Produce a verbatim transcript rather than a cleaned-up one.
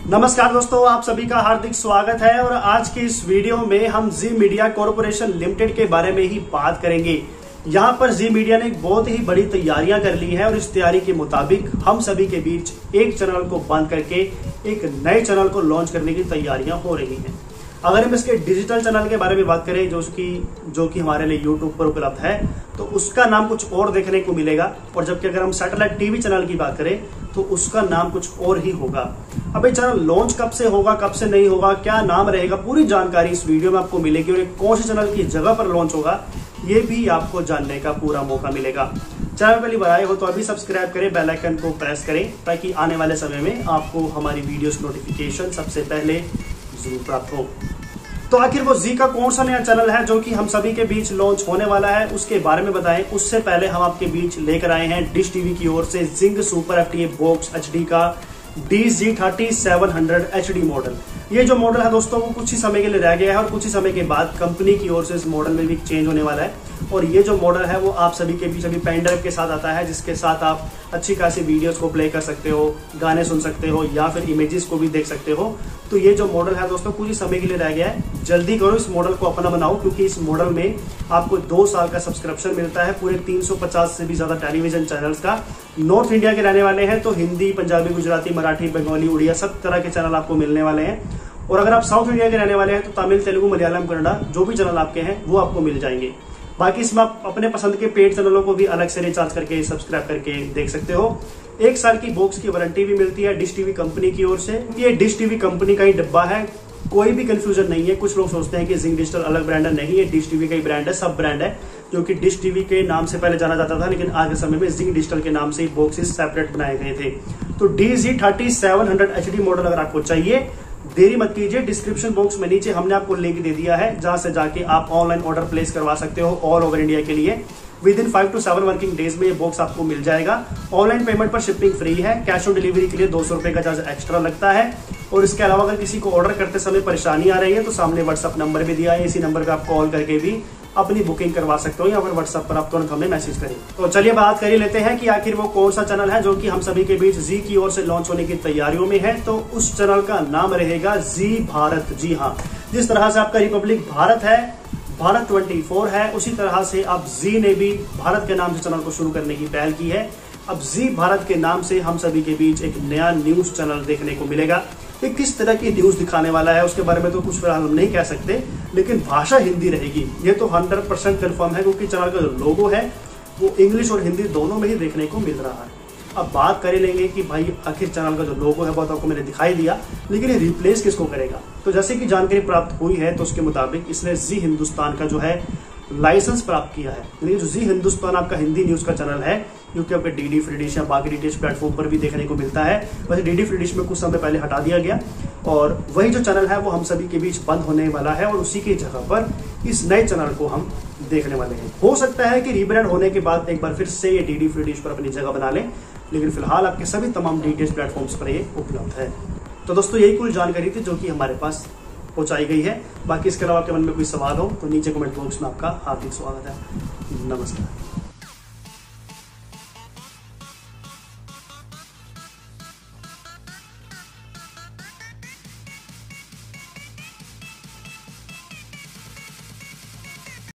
नमस्कार दोस्तों, आप सभी का हार्दिक स्वागत है। और आज की इस वीडियो में हम जी मीडिया कॉरपोरेशन लिमिटेड के बारे में ही बात करेंगे। यहाँ पर जी मीडिया ने एक बहुत ही बड़ी तैयारियां कर ली है और इस तैयारी के मुताबिक हम सभी के बीच एक चैनल को बंद करके एक नए चैनल को लॉन्च करने की तैयारियां हो रही हैं। अगर हम इसके डिजिटल चैनल के बारे में बात करें जो कि जो कि हमारे लिए यूट्यूब पर उपलब्ध है, तो उसका नाम कुछ और देखने को मिलेगा। और जबकि अगर हम सैटेलाइट टीवी चैनल की बात करें तो उसका नाम कुछ और ही होगा। अब ये चैनल लॉन्च कब से होगा, कब से नहीं होगा, क्या नाम रहेगा, पूरी जानकारी इस वीडियो में आपको मिलेगी। और कौन से चैनल की जगह पर लॉन्च होगा ये भी आपको जानने का पूरा मौका मिलेगा। चैनल पहली बार आए हो तो अभी सब्सक्राइब करें, बेल आइकन को प्रेस करें ताकि आने वाले समय में आपको हमारी वीडियोस नोटिफिकेशन सबसे पहले जरूर प्राप्त हो। तो आखिर वो जी का कौन सा नया चैनल है जो कि हम सभी के बीच लॉन्च होने वाला है, उसके बारे में बताएं। उससे पहले हम आपके बीच लेकर आए हैं डिश टीवी की ओर से Zing super F T A box H D का D G thirty seven hundred H D model. ये जो मॉडल है दोस्तों वो कुछ ही समय के लिए रह गया है और कुछ ही समय के बाद कंपनी की ओर से इस मॉडल में भी चेंज होने वाला है। और ये जो मॉडल है वो आप सभी के बीच अभी पेन ड्राइव के साथ आता है, जिसके साथ आप अच्छी खासी वीडियोस को प्ले कर सकते हो, गाने सुन सकते हो या फिर इमेजेस को भी देख सकते हो। तो ये जो मॉडल है दोस्तों कुछ ही समय के लिए रह गया है। जल्दी करो, इस मॉडल को अपना बनाओ, क्योंकि इस मॉडल में आपको दो साल का सब्सक्रिप्शन मिलता है पूरे तीन सौ पचास से भी ज्यादा टेलीविजन चैनल्स का। नॉर्थ इंडिया के रहने वाले हैं तो हिंदी, पंजाबी, गुजराती, मराठी, बंगाली, उड़िया सब तरह के चैनल आपको मिलने वाले हैं। और अगर आप साउथ इंडिया के रहने वाले हैं तो तमिल, तेलुगु, मलयालम, कन्नड़ा जो भी चैनल आपके हैं वो आपको मिल जाएंगे। बाकी इसमें आप अपने पसंद के पेड चैनलों को भी अलग से रिचार्ज करके सब्सक्राइब करके देख सकते हो। एक साल की बॉक्स की वारंटी भी मिलती है डिश टीवी कंपनी की ओर से। ये डिश टीवी कंपनी का ही डिब्बा है, कोई भी कंफ्यूजन नहीं है। कुछ लोग सोचते हैं कि जिंग डिजिटल अलग ब्रांड है, नहीं, ये डिश टीवी का ही ब्रांड है, सब ब्रांड है। जो कि डिश टीवी के नाम से पहले जाना जाता था, लेकिन आज के समय में जिंग डिजिटल के नाम से ही बॉक्सेस सेपरेट बनाए गए थे। तो D G thirty seven hundred H D model अगर आपको चाहिए, देरी मत कीजिए। डिस्क्रिप्शन बॉक्स में नीचे हमने आपको लिंक दे दिया है, जहां से जाके आप ऑनलाइन ऑर्डर प्लेस करवा सकते हो ऑल ओवर इंडिया के लिए। Within five to seven working days में ये बॉक्स आपको मिल जाएगा। ऑनलाइन पेमेंट पर शिपिंग फ्री है, कैश ऑन डिलीवरी के लिए दो सौ रुपए का चार्ज एक्स्ट्रा लगता है। और इसके अलावा अगर किसी को ऑर्डर करते समय परेशानी आ रही है तो सामने व्हाट्सअप नंबर भी दिया है, इसी नंबर पर आप कॉल करके भी अपनी बुकिंग करवा सकते हो या फिर व्हाट्सएप पर आप तुरंत हमें मैसेज करें। तो चलिए बात कर ही लेते हैं कि आखिर वो कौन सा चैनल है जो कि हम सभी के बीच जी की ओर से लॉन्च होने की तैयारियों में है। तो उस चैनल का नाम रहेगा जी भारत। जी हाँ, जिस तरह से आपका रिपब्लिक भारत है, भारत चौबीस है, उसी तरह से अब जी ने भी भारत के नाम से चैनल को शुरू करने की पहल की है। अब जी भारत के नाम से हम सभी के बीच एक नया न्यूज चैनल देखने को मिलेगा। ये किस तरह की न्यूज दिखाने वाला है उसके बारे में तो कुछ फिलहाल हम नहीं कह सकते, लेकिन भाषा हिंदी रहेगी, ये तो हंड्रेड परसेंट कन्फर्म है, क्योंकि चैनल का जो लोगो है वो इंग्लिश और हिंदी दोनों में ही देखने को मिल रहा है। अब बात कर लेंगे कि भाई आखिर चैनल का जो लोगो है वो तो आपको मैंने दिखाई दिया, लेकिन ये रिप्लेस किसको करेगा। तो जैसे कि जानकारी प्राप्त हुई है तो उसके मुताबिक इसने जी हिंदुस्तान का जो है लाइसेंस प्राप्त किया है। यानी जो जी हिंदुस्तान आपका हिंदी न्यूज का चैनल है, जो कि आपके डीडी फ्री डिश या बाकी डी टी एच प्लेटफॉर्म पर भी देखने को मिलता है। वैसे डीडी फ्री डिश में कुछ समय पहले हटा दिया गया और वही जो चैनल है वो हम सभी के बीच बंद होने वाला है और उसी की जगह पर इस नए चैनल को हम देखने वाले हैं। हो सकता है कि रीब्रांड होने के बाद एक बार फिर से ये डीडी फ्री डिश पर अपनी जगह बना लें, लेकिन फिलहाल आपके सभी तमाम डी टी एच प्लेटफॉर्म्स पर ये उपलब्ध है। तो दोस्तों यही कुल जानकारी थी जो कि हमारे पास पहुंचाई गई है। बाकी इसके अलावा आपके मन में कोई सवाल हो तो नीचे कमेंट बॉक्स में आपका हार्दिक स्वागत है। नमस्कार।